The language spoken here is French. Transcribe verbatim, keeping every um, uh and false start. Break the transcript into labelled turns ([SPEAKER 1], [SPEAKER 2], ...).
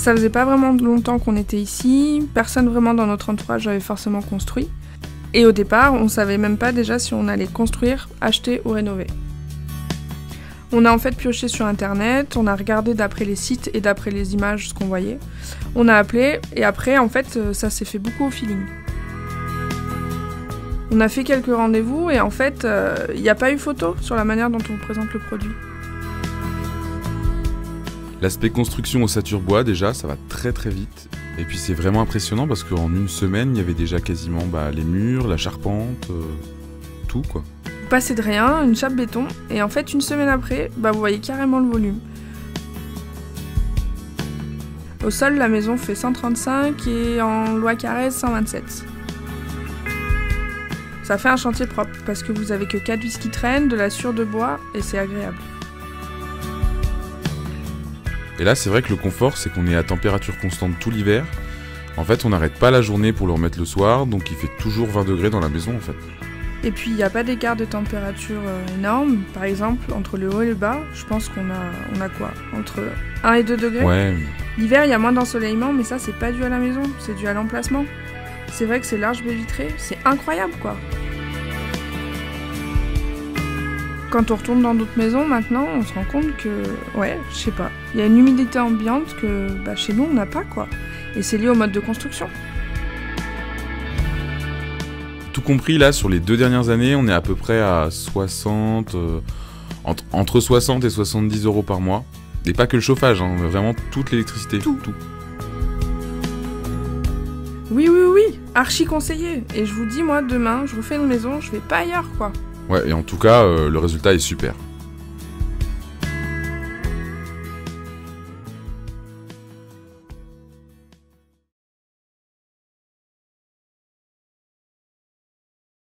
[SPEAKER 1] Ça faisait pas vraiment longtemps qu'on était ici, personne vraiment dans notre entourage avait forcément construit. Et au départ, on savait même pas déjà si on allait construire, acheter ou rénover. On a en fait pioché sur internet, on a regardé d'après les sites et d'après les images ce qu'on voyait. On a appelé et après en fait ça s'est fait beaucoup au feeling. On a fait quelques rendez-vous et en fait il n'y a pas eu photo sur la manière dont on présente le produit.
[SPEAKER 2] L'aspect construction au Saturbois, déjà, ça va très très vite. Et puis c'est vraiment impressionnant parce qu'en une semaine, il y avait déjà quasiment bah, les murs, la charpente, euh, tout quoi.
[SPEAKER 1] Vous passez de rien, une chape béton, et en fait une semaine après, bah, vous voyez carrément le volume. Au sol, la maison fait cent trente-cinq et en loi Carrez cent vingt-sept. Ça fait un chantier propre parce que vous avez que quatre vis qui traînent, de la sciure de bois et c'est agréable.
[SPEAKER 2] Et là, c'est vrai que le confort, c'est qu'on est à température constante tout l'hiver. En fait, on n'arrête pas la journée pour le remettre le soir, donc il fait toujours vingt degrés dans la maison, en fait.
[SPEAKER 1] Et puis, il n'y a pas d'écart de température euh, énorme. Par exemple, entre le haut et le bas, je pense qu'on a, on a quoi? Entre un et deux degrés.
[SPEAKER 2] Ouais.
[SPEAKER 1] L'hiver, il y a moins d'ensoleillement, mais ça, c'est pas dû à la maison, c'est dû à l'emplacement. C'est vrai que c'est large baie vitrée, c'est incroyable, quoi. Quand on retourne dans d'autres maisons, maintenant, on se rend compte que, ouais, je sais pas, il y a une humidité ambiante que bah, chez nous, on n'a pas, quoi. Et c'est lié au mode de construction.
[SPEAKER 2] Tout compris, là, sur les deux dernières années, on est à peu près à soixante, euh, entre, entre soixante et soixante-dix euros par mois. Et pas que le chauffage, hein, vraiment toute l'électricité.
[SPEAKER 1] Tout. tout. Oui, oui, oui, archi conseillé. Et je vous dis, moi, demain, je refais une maison, je vais pas ailleurs, quoi.
[SPEAKER 2] Ouais, et en tout cas, euh, le résultat est super.